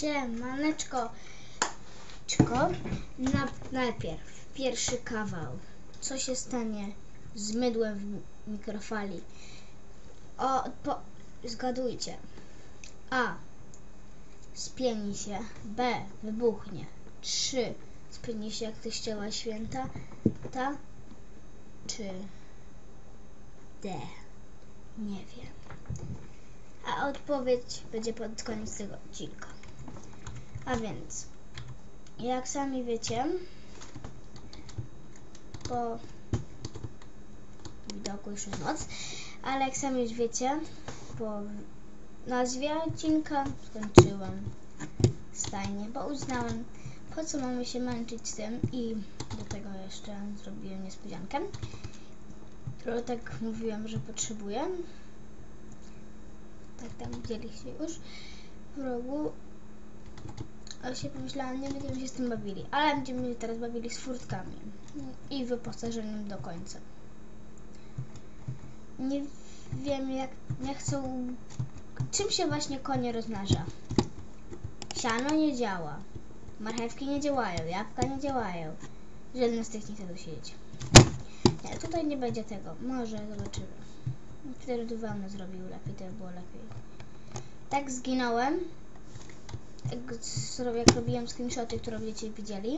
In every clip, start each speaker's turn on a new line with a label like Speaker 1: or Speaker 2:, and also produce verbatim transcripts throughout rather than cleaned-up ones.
Speaker 1: Siemaneczko. Czko. Na, najpierw pierwszy kawał. Co się stanie z mydłem w mikrofali? O, po, zgadujcie. A. Spieni się. B. Wybuchnie. trzy. Spieni się jak teściowa święta. Ta. Czy D. Nie wiem. A odpowiedź będzie pod koniec tego odcinka. A więc, jak sami wiecie, po widoku już jest noc, ale jak sami już wiecie, po nazwie odcinka skończyłam stajnię, bo uznałem, po co mamy się męczyć z tym, i do tego jeszcze zrobiłem niespodziankę, którą tak mówiłam, że potrzebuję. Tak tam widzieliście już w rogu. Ale się pomyślałam, nie będziemy się z tym bawili, ale będziemy się teraz bawili z furtkami i wyposażeniem do końca. Nie wiem, jak nie chcą, czym się właśnie konie rozmnaża. Siano nie działa, marchewki nie działają, jabłka nie działają. Żaden z tych nie chce dosiedzieć. Nie, tutaj nie będzie tego, może zobaczymy. Wtedy to wełnę zrobił lepiej, to by było lepiej. Tak zginąłem. Jak, jak robiłem screenshoty, które będziecie widzieli.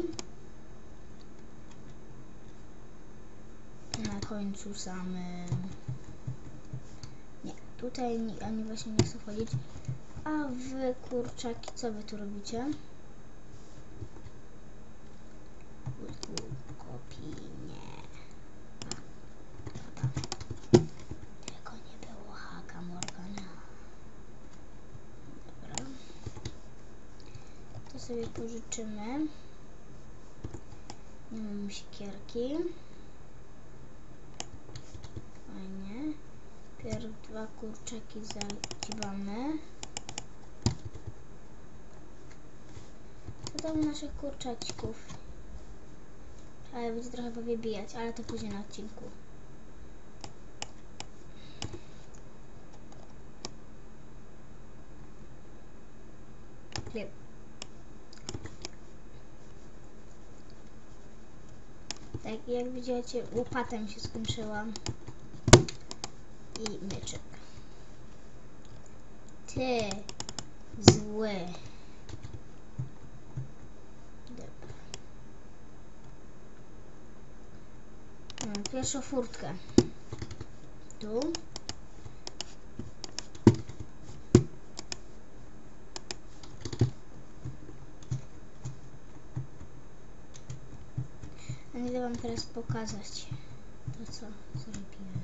Speaker 1: Na końcu samym. Nie, tutaj oni właśnie nie chcą wchodzić. A wy, kurczaki, co wy tu robicie? Kopii, nie. A, tego nie było, haka Morgana. Dobra. To sobie pożyczymy. Nie mam siekierki. Fajnie. Pierw dwa kurczaki zadziwamy. Co tam naszych kurczaczków? Ale będzie trochę powybijać, ale to później na odcinku. Chleb. Tak, jak widzicie, łopata mi się skończyła. I myczek. Ty zły. Dobra. Mam pierwszą furtkę. Tu. A nie wam teraz pokazać to, co zrobiłem.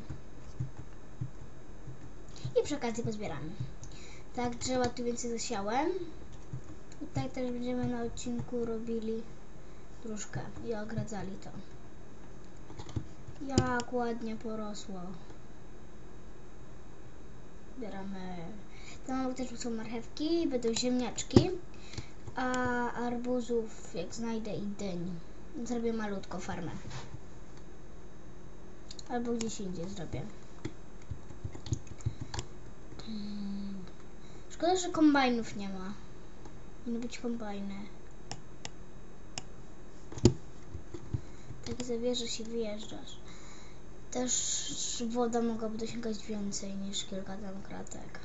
Speaker 1: I przy okazji pozbieramy. Tak, drzewa tu więcej zasiałem. Tutaj też będziemy na odcinku robili dróżkę i ogradzali to. Jak ładnie porosło. Zbieramy. Tam też są marchewki, będą ziemniaczki, a arbuzów jak znajdę i dyń. Zrobię malutką farmę. Albo gdzieś indziej zrobię. Szkoda, że kombajnów nie ma. Powinny być kombajny. Tak zawierza się, wyjeżdżasz. Też woda mogłaby dosięgać więcej niż kilka tam kratek.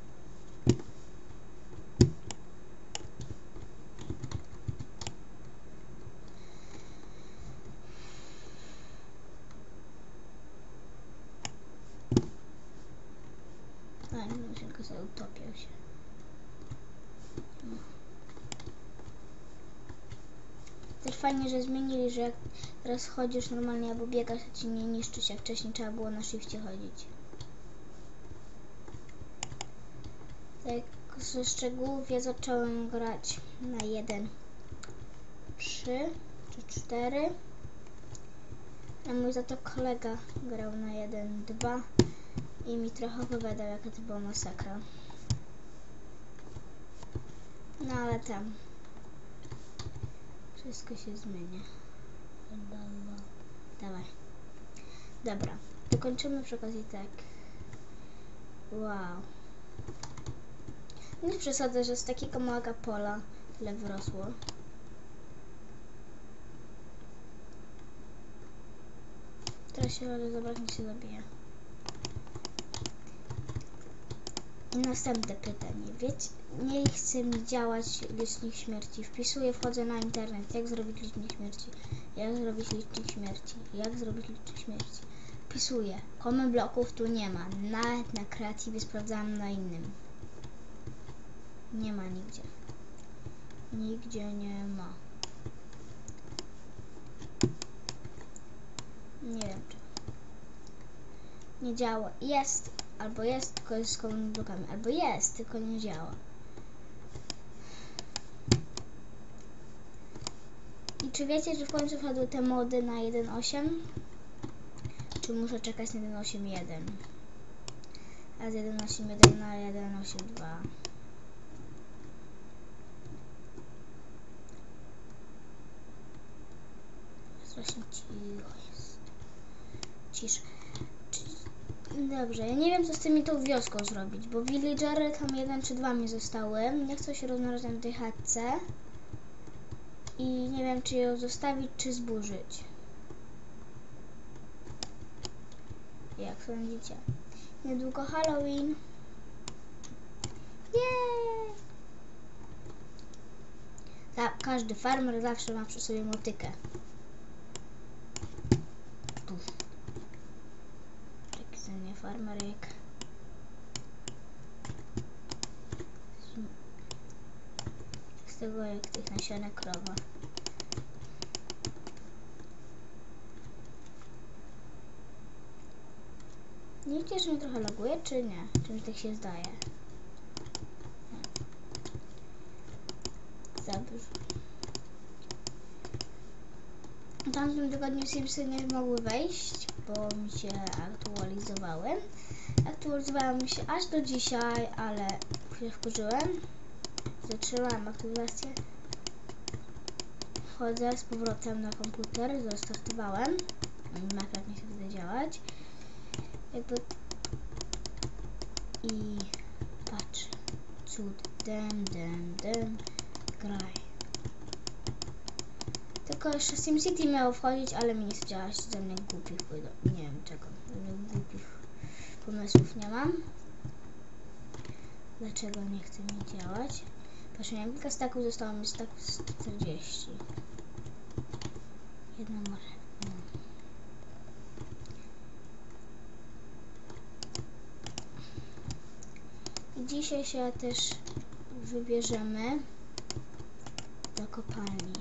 Speaker 1: A, nie, tylko sobie utopiał się. No. Też fajnie, że zmienili, że jak teraz chodzisz normalnie albo biegasz, to ci nie niszczy się, jak wcześniej trzeba było na shifcie chodzić. Tak ze szczegółów ja zacząłem grać na jeden, trzy czy cztery. A mój za to kolega grał na jeden, dwa i mi trochę opowiadał, jaka to była masakra. No ale tam wszystko się zmienia. Dawaj. Dobra, dokończymy przy okazji tak. Wow. Nie przesadzę, że z takiego małego pola tyle wyrosło. Teraz się ale zobaczmy, się zabija. I następne pytanie. Wiecie, nie chce mi działać licznik śmierci. Wpisuję, wchodzę na internet. Jak zrobić licznik śmierci? Jak zrobić licznik śmierci? Jak zrobić licznik śmierci? Wpisuję. Komy bloków tu nie ma. Nawet na kreatywie sprawdzałam na innym. Nie ma nigdzie. Nigdzie nie ma. Nie wiem czy. Nie działa. Jest. Albo jest, tylko jest z kołymi blokami. Albo jest, tylko nie działa. I czy wiecie, że w końcu wpadły te mody na jeden osiem? Czy muszę czekać na jeden osiem jeden? A z jeden osiem jeden na jeden osiem dwa. Strasznie cicho jest. Cisza. Dobrze, ja nie wiem co z tymi tą wioską zrobić, bo villagery tam jeden czy dwa mi zostały. Nie chcę się rozmnażać na tej chatce. I nie wiem czy ją zostawić, czy zburzyć. Jak sądzicie? Niedługo Halloween. Jej! Ta, każdy farmer zawsze ma przy sobie motykę. Puf. Taki ze mnie farmerek. Z tego jak tych nasionek krowa. Nie wiecie, że mnie trochę laguje, czy nie? Czy mi tak się zdaje? Zabierz. W tamtym tygodniu Simsy nie mogły wejść, bo mi się aktualizowały. Aktualizowały mi się aż do dzisiaj, ale się wkurzyłem. Zatrzymałam aktywizację. Wchodzę z powrotem na komputer, zastartowałem. Minecraft nie chce wtedy działać. Jakby... I patrz. Cud. Dem, dem, dem. Graj. Tylko jeszcze SimCity miało wchodzić, ale mi nie chce działać. Ze mnie głupich pójdą. Nie wiem czego. Głupich pomysłów nie mam. Dlaczego nie chce mi działać? Proszę, miałem kilka staków, zostało mi staków czterdzieści. Jedna marchewka. I dzisiaj się też wybierzemy do kopalni.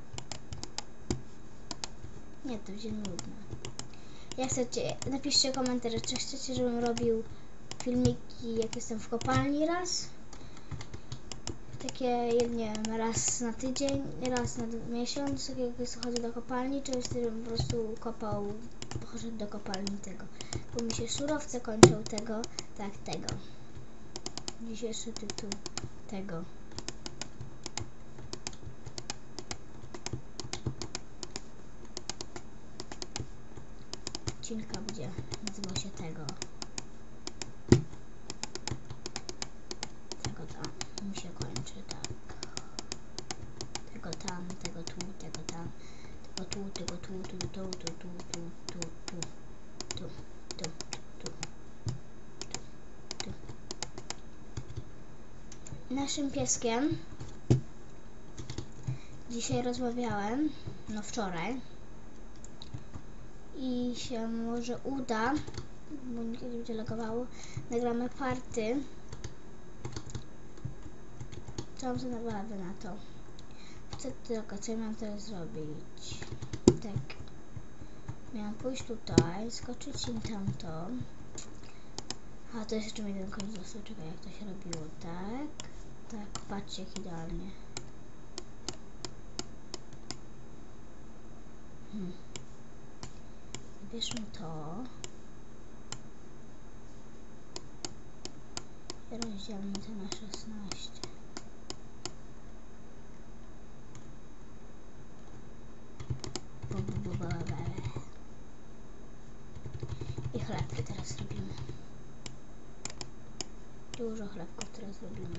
Speaker 1: Nie, to będzie nudne. Jak chcecie, napiszcie komentarze, czy chcecie, żebym robił filmiki, jak jestem w kopalni raz. Takie, nie wiem, raz na tydzień, raz na miesiąc, jak chodzę do kopalni, czy żebym po prostu kopał, poszedł do kopalni tego. Bo mi się surowce kończą tego, tak, tego. Dzisiejszy tytuł tego. Odcinka będzie nazywał się tego. Tego tam mi się kończy, tak. Tego tam, tego tu, tego tam, tego tu, tego tu, tu, tu, tu, tu, tu, tu, tu, tu, tu, tu, tu. Naszym pieskiem dzisiaj rozmawiałem, no wczoraj, i się może uda, bo nie będzie lagowało, nagramy party. Co mam za naprawdę na to? Co tylko, co mam teraz zrobić? Tak. Miałam pójść tutaj, skoczyć im tamto. A to jest jeszcze jeden koniec został. Czekaj, jak to się robiło. Tak. Tak, patrzcie jak idealnie. Hmm. Bierzmy to. I rozdzielmy to na szesnaście. I chlebki teraz robimy. Dużo chlebków teraz robimy.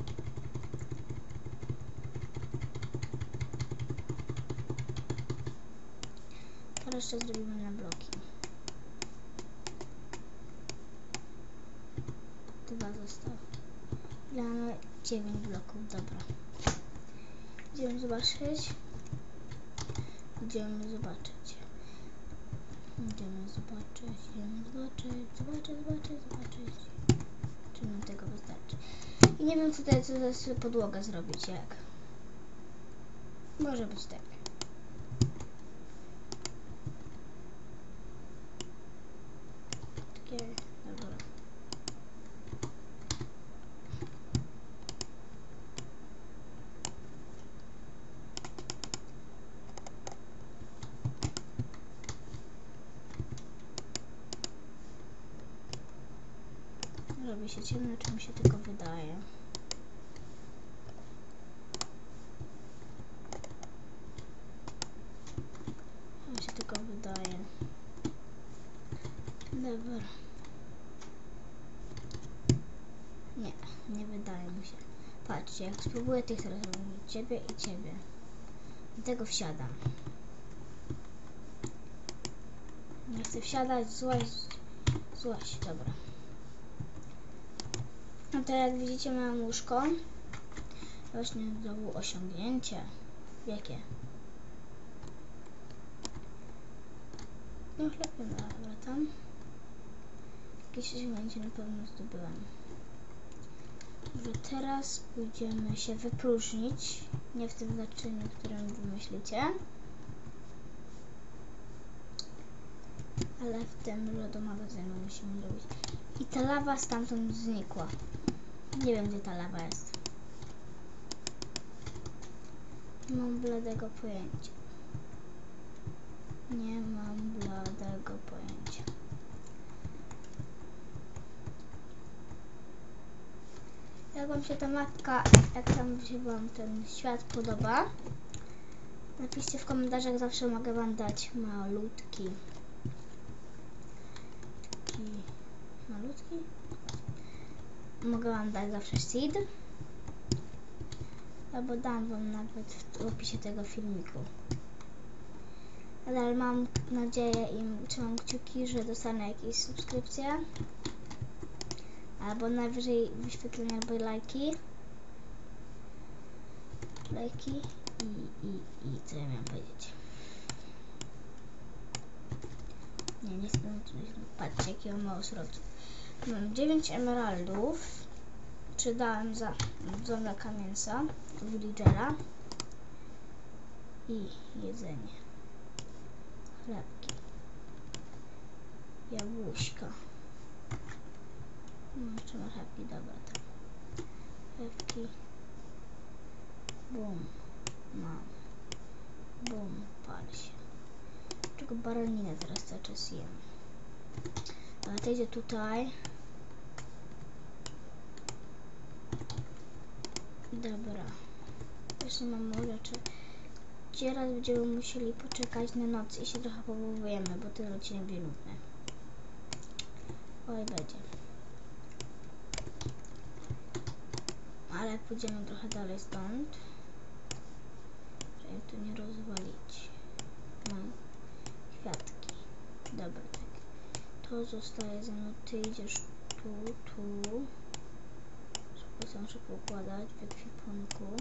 Speaker 1: To jeszcze zrobimy na bloki. Dwa zostały. Mamy dziewięć bloków, dobra. Idziemy zobaczyć. Idziemy zobaczyć. Idziemy zobaczyć, idziemy zobaczyć, zobaczyć, zobaczyć, zobaczyć. Czy nam tego wystarczy? I nie wiem tutaj, co teraz podłogę zrobić, jak. Może być tak. Takie, dobra. Robi się ciemno, czy mi się tylko wydaje. Mi się tylko wydaje. Dobra. Nie, nie wydaje mi się. Patrzcie, jak spróbuję tych teraz robić. Ciebie i ciebie. Do tego wsiadam. Nie chcę wsiadać, złaź. Złaź, dobra. No to jak widzicie, mam łóżko. Właśnie znowu osiągnięcie. Jakie? No chleb dobra, tam. Jakieś osiągnięcie na pewno zdobyłam. Że teraz pójdziemy się wypróżnić. Nie w tym naczyniu, którym wymyślicie. Ale w tym lodomagazynu musimy zrobić. I ta lawa stamtąd znikła. Nie wiem, gdzie ta lawa jest. Nie mam bladego pojęcia. Nie mam bladego pojęcia. Jak wam się ta mapka, jak tam się wam ten świat podoba, napiszcie w komentarzach, zawsze mogę wam dać malutki. Taki malutki? Mogę wam dać zawsze seed. Albo dam wam nawet w opisie tego filmiku. Ale mam nadzieję i trzymam kciuki, że dostanę jakieś subskrypcje. Albo najwyżej wyświetlenia albo lajki. Lajki i, i, i co ja miałam powiedzieć? Nie, nie chcę. Patrzcie, jakiego mało surowców. Mam dziewięć emeraldów. Czy dałem za dzwonka mięsa, villagera i jedzenie. Chlebki. Jabłuszka. No, jeszcze marchewki, dobra, tak. Chlebki. Bum. Mam. Bum. Pal się. Czego baraninę teraz cały czas jem. Ale to idzie tutaj. Dobra. Jeszcze mam mało rzeczy. Teraz będziemy musieli poczekać na noc i się trochę powołujemy, bo ten odcinek będzie nudny. Oj, będzie. Ale pójdziemy trochę dalej stąd, żeby tu nie rozwalić. Mam kwiatki. Dobra, tak. To zostaje ze mną. Ty idziesz tu, tu. Szybko muszę poukładać w ekwipunku.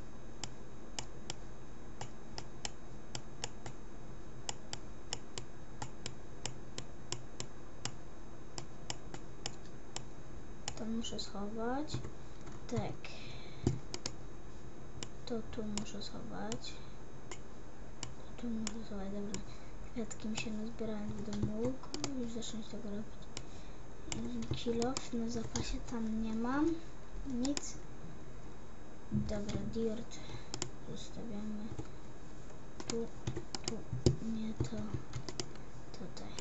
Speaker 1: To muszę schować. Tak. To tu muszę schować. To tu muszę schować. Dobra. Kwiatki mi się nazbierałem w domu. Już zacząć tego robić. Kilof na zapasie tam nie mam. Nic. Dobra, dirt zostawiamy. Tu, tu, nie to. Tutaj.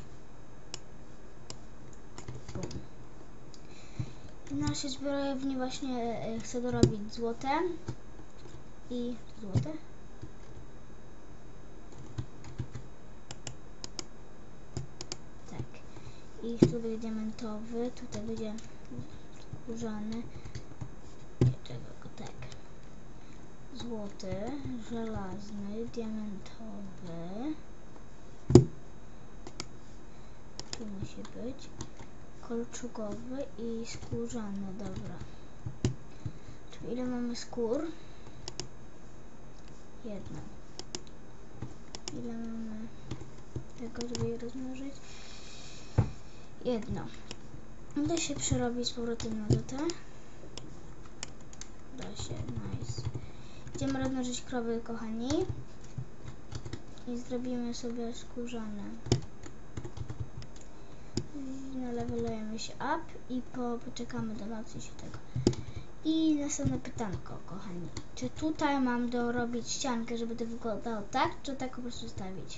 Speaker 1: Bum. I na naszej zbrojowni właśnie chcę dorobić złote. I złote. Tak. I tu będzie diamentowy. Tutaj będzie skórzany, nie, czego go tak, złoty, żelazny, diamentowy, tu musi być, kolczugowy i skórzany, dobra. Czyli ile mamy skór? Jedną. Ile mamy tego, żeby je rozmnożyć? Jedno. Da się przerobić z powrotem na dotę? Da się, nice. Idziemy rozmnożyć krowy, kochani. I zrobimy sobie skórzane. Nalevelujemy się up i po, poczekamy do nocy się tego. I następne pytanko, kochani. Czy tutaj mam dorobić ściankę, żeby to wyglądało tak, czy tak po prostu stawić?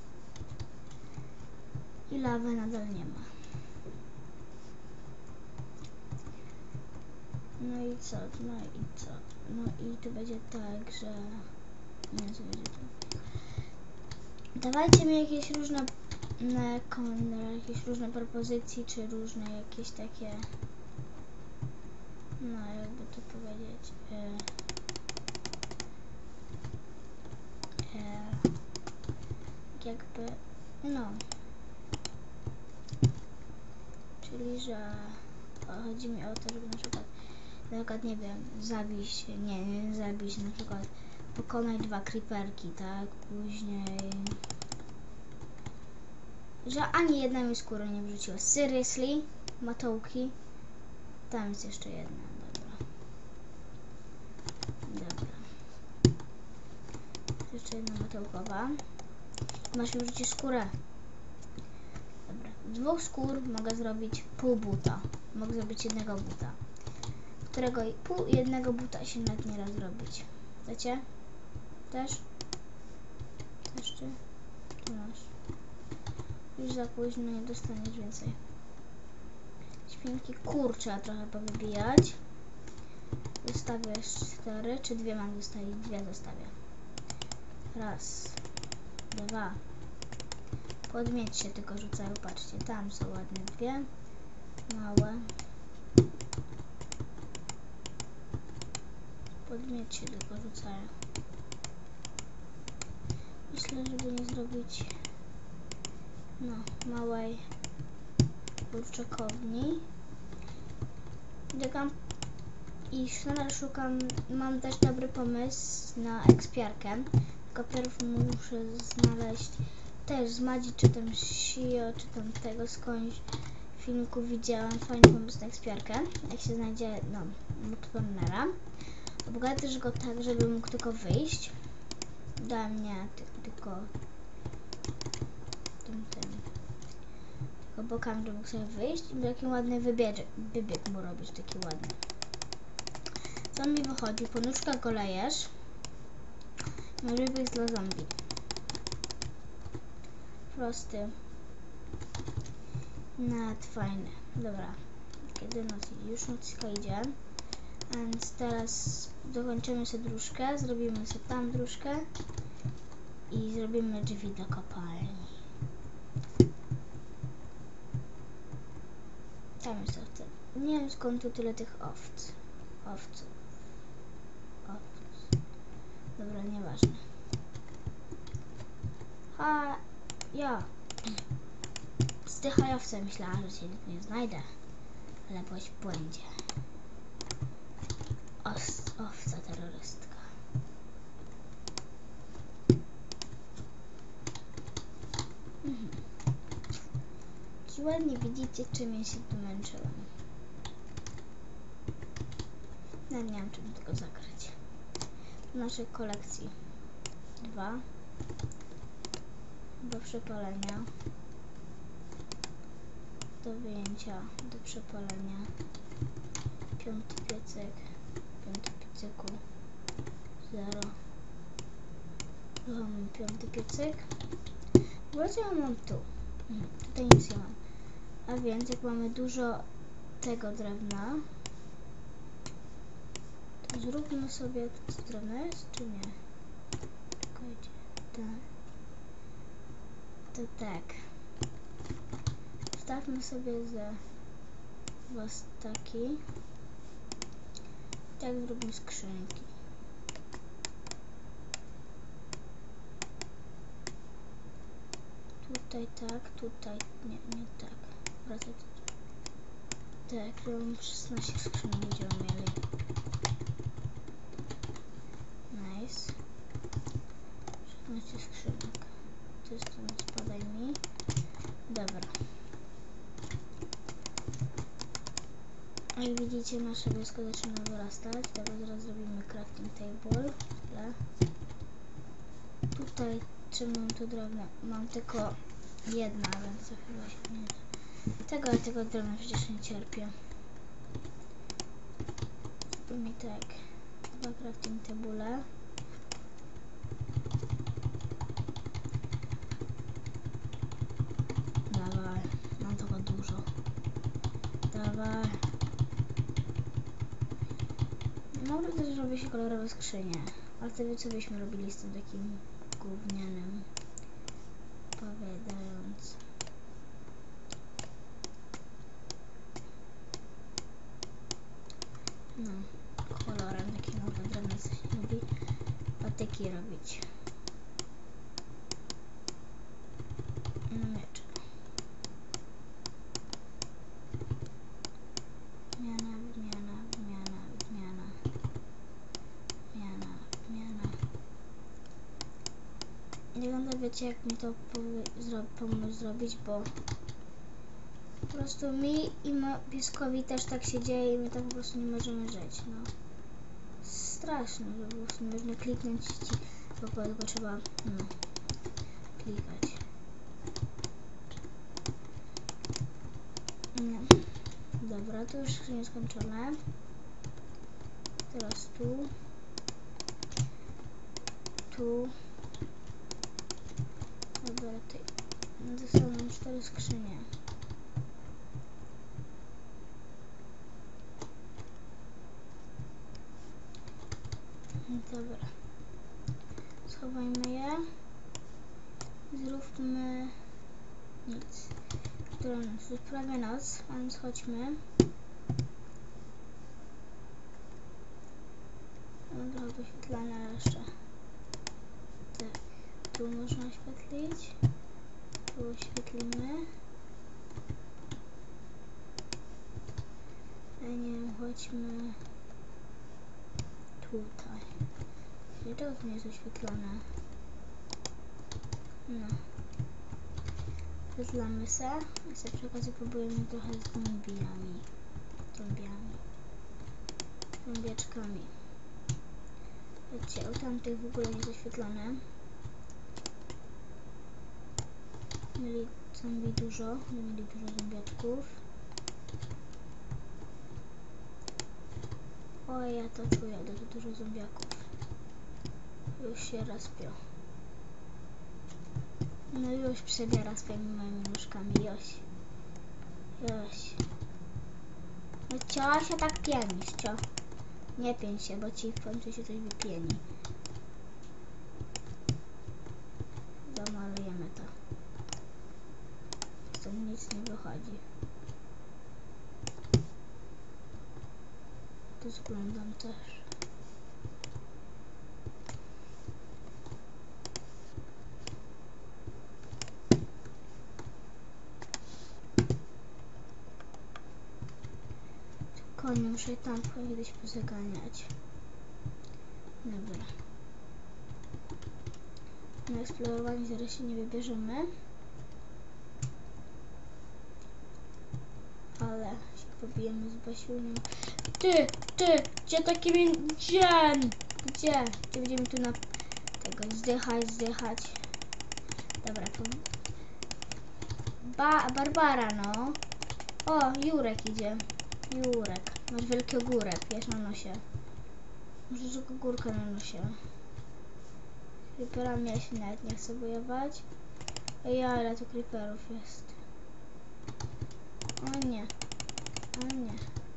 Speaker 1: I lawy nadal nie ma. No i co? No i co? No i to będzie tak, że... Nie, co będzie to? Dawajcie mi jakieś różne... jakieś różne propozycje, czy różne jakieś takie... No, jakby to powiedzieć... E, e, jakby... No... Czyli, że... Chodzi mi o to, żeby na przykład... Na przykład, nie wiem, zabić... Nie, nie zabić, na przykład... Pokonać dwa creeperki, tak? Później... Że ani jedna mi skóry nie wrzuciła. Seriously? Matołki? Tam jest jeszcze jedna. Dobra. Dobra. Jeszcze jedna matołkowa. Masz mi wrzucić skórę. Dobra. Z dwóch skór mogę zrobić pół buta. Mogę zrobić jednego buta. Którego pół jednego buta się nawet nie da zrobić. Chcecie? Też? Też czy? Tu masz. Już za późno, nie dostaniesz więcej. Świnki, kur trzeba trochę powybijać. Zostawię cztery, czy dwie mam zostawić? Dwie zostawię. Raz, dwa. Podmieć się tylko rzucają, patrzcie, tam są ładne dwie. Małe. Podmieć się tylko rzucają. Myślę, żeby nie zrobić no, małej kurczakowni. Biegam i nadal szukam, mam też dobry pomysł na ekspiarkę, tylko pierw muszę znaleźć też z Madzi, czy tam Sio, czy tam tego skądś w filmiku widziałam fajny pomysł na ekspiarkę, jak się znajdzie, no, multiplanera. Obogaty też go tak, żeby mógł tylko wyjść. Da mnie ty, tylko tym, tym. Tylko bokami, żeby mógł sobie wyjść i taki ładny wybieg, wybieg mu robić, taki ładny. Co mi wychodzi? Po nóżkach go lejesz. No wybieg dla zombie. Prosty. Nawet fajny. Dobra. Kiedy noc idzie? Już nocka idzie. Więc teraz dokończymy sobie dróżkę. Zrobimy sobie tam dróżkę. I zrobimy drzwi do kopalni. Tam jest owce. Nie wiem skąd tu tyle tych owc. Owców. Owc. Dobra, nieważne. Ha, ja. Zdychajowce myślałam, że się nie znajdę. Ale byłeś w błędzie. Os, owca terrorystka. Mhm. Ci ładnie widzicie, czym ja się tu męczyłam. No nie wiem, czym tego zakryć. W naszej kolekcji dwa. Do przepalenia. Do wyjęcia, do przepalenia. Piąty piecyk. Piąty piecyku. Zero. Tu mam piąty piecyk. Właśnie ja mam tu. Mhm, tutaj nic nie mam. A więc jak mamy dużo tego drewna, to zróbmy sobie, co drewno jest, czy nie? Czekajcie. Tak. To tak. Wstawmy sobie ze was taki. Tak zrobimy skrzynki. Tutaj tak, tutaj nie, nie tak. Wracać. Tak, robimy szesnaście skrzynek będziemy mieli. Nice. szesnaście skrzynek. To jest tam, spadaj mi. Dobra. Jak widzicie, nasza wioska zaczyna wyrastać. Teraz zaraz zrobimy crafting table. Tyle. Tutaj czym mam tu drewno? Mam tylko jedna, więc to chyba się nie da. Tego, ale tego drewna przecież nie cierpię. Zrobimy tak. Dwa crafting table. Dawaj, mam tego dużo. Dawaj. Może też robi się kolorowe skrzynie. Ale to co byśmy robili z tym takim gównianym? Powiadając. No, kolorem takim nowy drewno coś lubi patyki robić. No miecze. Zmiana, wymiana, wymiana, wymiana. Zmiana, zmiana. Nie wiem, wiecie jak mi to pomóc zrobić, bo po prostu mi i pieskowi też tak się dzieje i my tak po prostu nie możemy żyć, no. Straszne, że po prostu nie można kliknąć ci, bo tylko trzeba, no, klikać. No. Dobra, to już skrzynie skończone. Teraz tu. Tu. Dobra, tutaj. Zostały nam cztery skrzynie. Dobra. Schowajmy je. Zróbmy nic. Która noc? Już prawie noc, a więc chodźmy. Mam trochę wyświetlania jeszcze. Tak. Tu można oświetlić. Tu oświetlimy. A nie wiem, chodźmy tutaj. Dlaczego to nie jest oświetlone? No. Wyzlamy se. A sobie przy okazji próbujemy trochę z zombiami. Zombiami. Zombiaczkami. Wiecie, u tamtych w ogóle nie jest oświetlone. Mieli zombie dużo. Mieli dużo zombiaczków. O, ja to czuję, to dużo zombiaków. Już się rozpiął. No już przebiera swoimi moimi nóżkami, Joś. Joś. No cio się tak pienisz, cio. Nie pień się, bo ci w końcu się coś wypieni. Zamalujemy to. Stąd nic nie wychodzi. To zglądam też. Konie muszę tam kiedyś pozaganiać. Dobra. Na eksplorowanie zaraz się nie wybierzemy. Ale się pobijemy z Basiuniem. Ty, ty, gdzie taki mi... Gdzie? Gdzie? Gdzie będziemy tu na... tego zdychać, zdychać. Dobra, to... Ba... Barbara, no. O, Jurek idzie. Jurek. Masz wielki ogórek, wiesz, na nosie. Może tylko górkę na nosie. Creeperami ja się nawet nie chcę bojować. Ej, ile tu creeperów jest. O nie. O nie.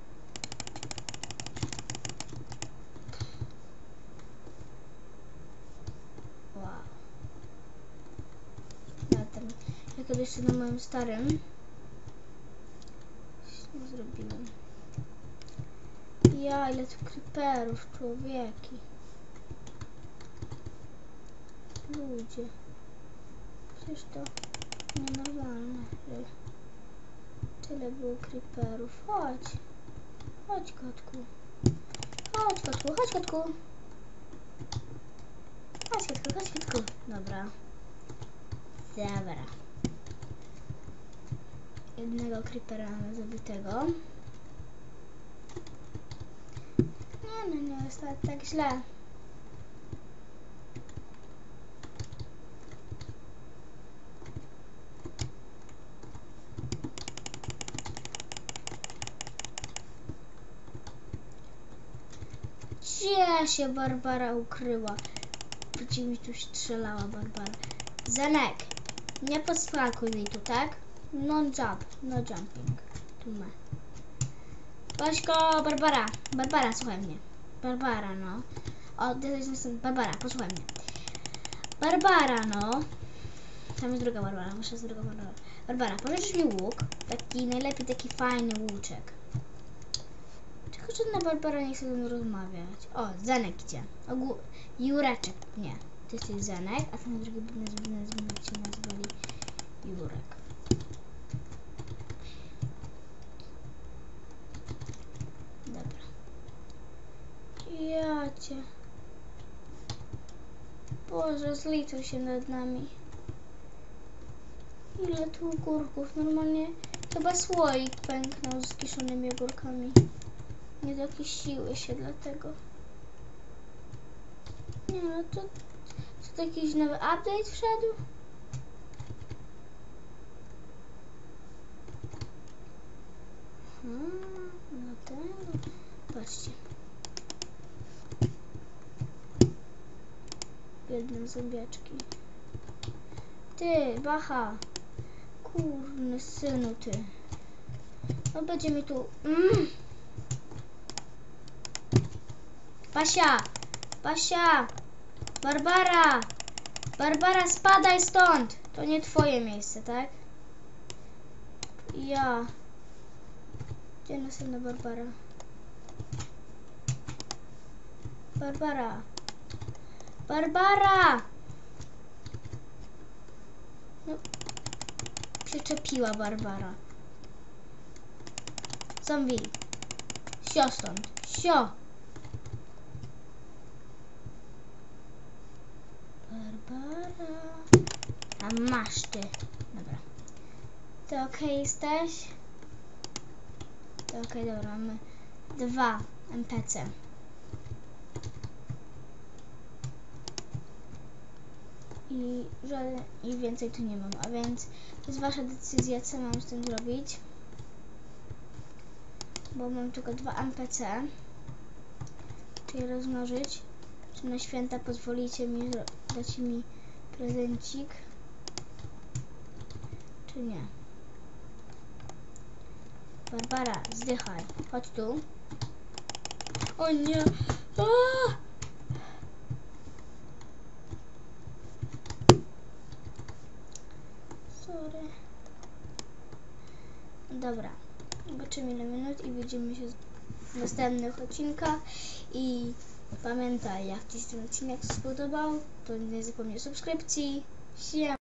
Speaker 1: Wow. Ja, tam, ja kiedyś na moim starym nie zrobiłem. Ja, ile tu creeperów, człowieki. Ludzie. Przecież to nienormalne, że tyle było creeperów. Chodź. Chodź, kotku. Chodź, kotku, chodź, kotku. Chodź, kotku, chodź, kotku. Dobra. Dobra. Jednego creepera mamy zabitego. Nie, no nie jest tak, tak źle. Gdzie się Barbara ukryła? Gdzie mi tu strzelała Barbara? Zenek, nie podskakuj mi tu, tak? No jump, no jumping. Tu ma. Baśko, Barbara, Barbara, słuchaj mnie. Barbara, no. O, Barbara, posłuchaj mnie. Barbara, no. Tam jest druga Barbara, muszę z drugą Barbara. Barbara, pożyczysz mi łuk? Taki, najlepiej taki fajny łuczek. Tylko żadna Barbara nie chce ze mną rozmawiać. O, Zenek idzie. Ogół... Jureczek, nie. Ty jesteś Zenek, a ten drugi nazwali cię nazwali Jurek. Dobra. Ja cię. Boże, zlituj się nad nami. Ile tu ogórków? Normalnie chyba słoik pęknął z kiszonymi ogórkami. Nie dokisiły się dlatego. Nie no, to, to jakiś nowy update wszedł? Hmm, no tak. Patrzcie. Biedne zębiaczki. Ty, Bacha. Kurny synu, ty. No będzie mi tu... Mm. Basia! Basia! Barbara! Barbara, spadaj stąd! To nie twoje miejsce, tak? Ja. Gdzie następna Barbara? Barbara! Barbara! No. Przyczepiła Barbara. Zombie. Sio stąd. Sio! Barbara. A masz ty. Dobra. Ty okej okay jesteś? To okej, okay, dobra. Mamy dwa N P C. I, żaden, I więcej tu nie mam. A więc to jest wasza decyzja, co mam z tym zrobić. Bo mam tylko dwa N P C. Czy je rozmnożyć? Czy na święta pozwolicie mi dać mi prezencik? Czy nie? Barbara, zdychaj. Chodź tu. O nie! Aaaa! Sorry. Dobra. Zobaczymy ile minut i widzimy się w następnych odcinkach. I pamiętaj, jak Ci się ten odcinek spodobał, to nie zapomnij subskrypcji. Siema.